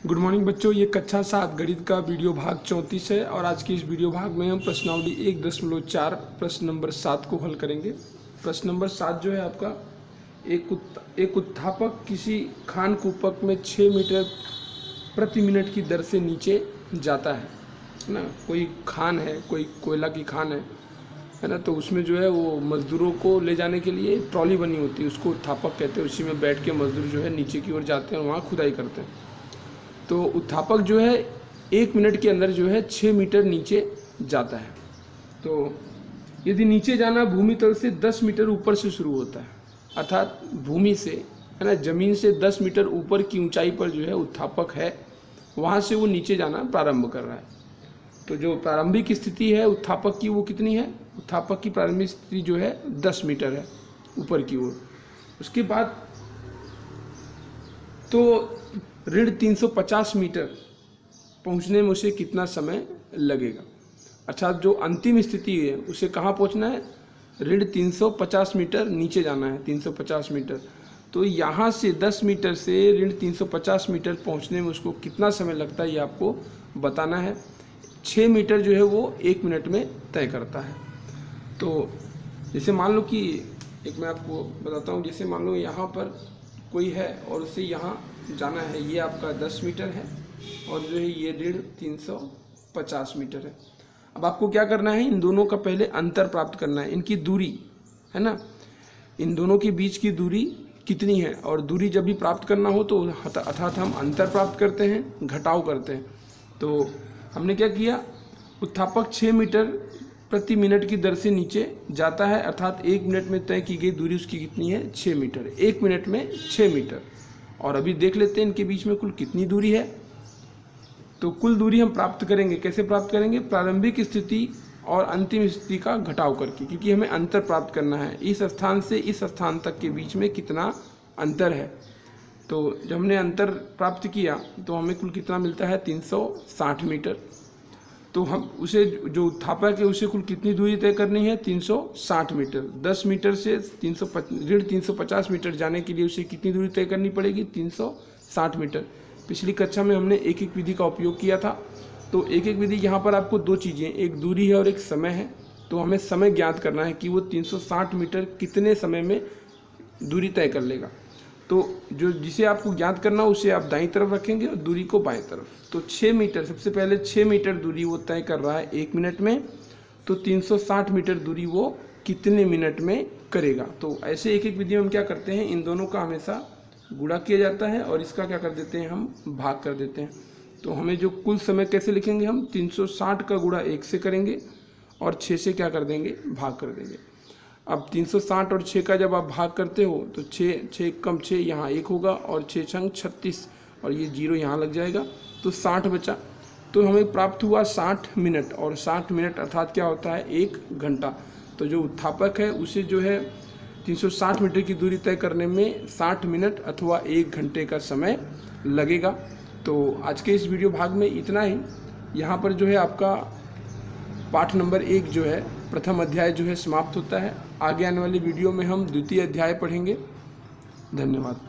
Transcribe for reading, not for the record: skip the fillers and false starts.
Good morning बच्चों, ये कक्षा 7 गणित का वीडियो भाग 34 है और आज के इस वीडियो भाग में हम प्रश्नावली 1.4 प्रश्न नंबर 7 को हल करेंगे। प्रश्न नंबर 7 जो है आपका, एक उत्थापक किसी खान कूपक में 6 मीटर प्रति मिनट की दर से नीचे जाता है ना। कोई खान है, कोई कोयला की खान है ना, तो उसमें जो है वो मजदूरों को ले जाने के लिए ट्रॉली बनी होती है, उसको उत्थापक कहते हैं। उसी में बैठ के मजदूर जो है नीचे की ओर जाते हैं और वहाँ खुदाई करते हैं। तो उत्थापक जो है 1 मिनट के अंदर जो है 6 मीटर नीचे जाता है। तो यदि नीचे जाना भूमि तल से 10 मीटर ऊपर से शुरू होता है, अर्थात भूमि से है ना, ज़मीन से 10 मीटर ऊपर की ऊंचाई पर जो है उत्थापक है, वहाँ से वो नीचे जाना प्रारंभ कर रहा है। तो जो प्रारंभिक स्थिति है उत्थापक की वो कितनी है? उत्थापक की प्रारंभिक स्थिति जो है 10 मीटर है ऊपर की ओर। उसके बाद तो ऋण 350 मीटर पहुंचने में उसे कितना समय लगेगा? अच्छा, जो अंतिम स्थिति है उसे कहाँ पहुंचना है? ऋण 350 मीटर नीचे जाना है, 350 मीटर। तो यहाँ से 10 मीटर से ऋण 350 मीटर पहुंचने में उसको कितना समय लगता है ये आपको बताना है। 6 मीटर जो है वो 1 मिनट में तय करता है। तो जैसे मान लो कि एक मैं आपको बताता हूँ, जैसे मान लो यहाँ पर कोई है और उसे यहाँ जाना है, ये आपका 10 मीटर है और जो है ये ऋण 350 मीटर है। अब आपको क्या करना है? इन दोनों का पहले अंतर प्राप्त करना है, इनकी दूरी है ना, इन दोनों के बीच की दूरी कितनी है। और दूरी जब भी प्राप्त करना हो तो अर्थात हम अंतर प्राप्त करते हैं, घटाव करते हैं। तो हमने क्या किया, उत्थापक 6 मीटर प्रति मिनट की दर से नीचे जाता है, अर्थात 1 मिनट में तय की गई दूरी उसकी कितनी है? 6 मीटर। 1 मिनट में 6 मीटर। और अभी देख लेते हैं इनके बीच में कुल कितनी दूरी है। तो कुल दूरी हम प्राप्त करेंगे, कैसे प्राप्त करेंगे? प्रारंभिक स्थिति और अंतिम स्थिति का घटाव करके, क्योंकि हमें अंतर प्राप्त करना है, इस स्थान से इस स्थान तक के बीच में कितना अंतर है। तो जब हमने अंतर प्राप्त किया तो हमें कुल कितना मिलता है? 360 मीटर। तो हम उसे जो उत्थापक है उसे कुल कितनी दूरी तय करनी है? 360 मीटर। 10 मीटर से ऋण 350 मीटर जाने के लिए उसे कितनी दूरी तय करनी पड़ेगी? 360 मीटर। पिछली कक्षा में हमने एक एक विधि का उपयोग किया था। तो एक एक विधि यहाँ पर आपको दो चीज़ें, एक दूरी है और एक समय है। तो हमें समय ज्ञात करना है कि वो 360 मीटर कितने समय में दूरी तय कर लेगा। तो जो जिसे आपको ज्ञात करना है उसे आप दाईं तरफ रखेंगे और दूरी को बाएं तरफ। तो 6 मीटर, सबसे पहले 6 मीटर दूरी वो तय कर रहा है 1 मिनट में। तो 360 मीटर दूरी वो कितने मिनट में करेगा? तो ऐसे एक एक विधि में हम क्या करते हैं, इन दोनों का हमेशा गुणा किया जाता है और इसका क्या कर देते हैं, हम भाग कर देते हैं। तो हमें जो कुल समय कैसे लिखेंगे, हम 360 का गुणा 1 से करेंगे और 6 से क्या कर देंगे, भाग कर देंगे। अब 360 और 6 का जब आप भाग करते हो तो 6 कम 6 यहाँ 1 होगा और 6 छंग 36 और ये 0 यहाँ लग जाएगा, तो 60 बचा। तो हमें प्राप्त हुआ 60 मिनट, और 60 मिनट अर्थात क्या होता है? 1 घंटा। तो जो उत्थापक है उसे जो है 360 मीटर की दूरी तय करने में 60 मिनट अथवा 1 घंटे का समय लगेगा। तो आज के इस वीडियो भाग में इतना ही। यहाँ पर जो है आपका पाठ नंबर 1 जो है, प्रथम अध्याय जो है समाप्त होता है। आगे आने वाली वीडियो में हम द्वितीय अध्याय पढ़ेंगे। धन्यवाद।